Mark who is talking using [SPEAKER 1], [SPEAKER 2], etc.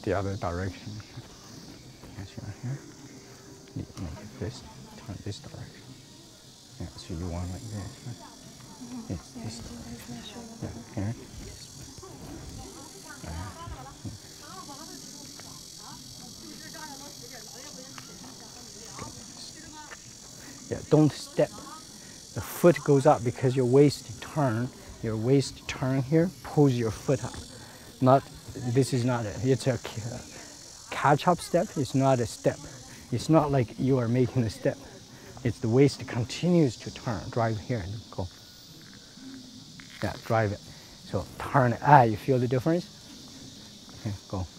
[SPEAKER 1] the other direction. Yes, you're here. You make this, turn this direction. Yeah, so you want like this, right? Yes, this direction. Yeah, here. Yeah, don't step. The foot goes up because your waist turn. Your waist turn here, pulls your foot up. Not, this is not it. It's a catch-up step. It's not a step. It's not like you are making a step. It's the waist continues to turn. Drive here and go. Yeah, drive it. So turn. You feel the difference? Okay, go.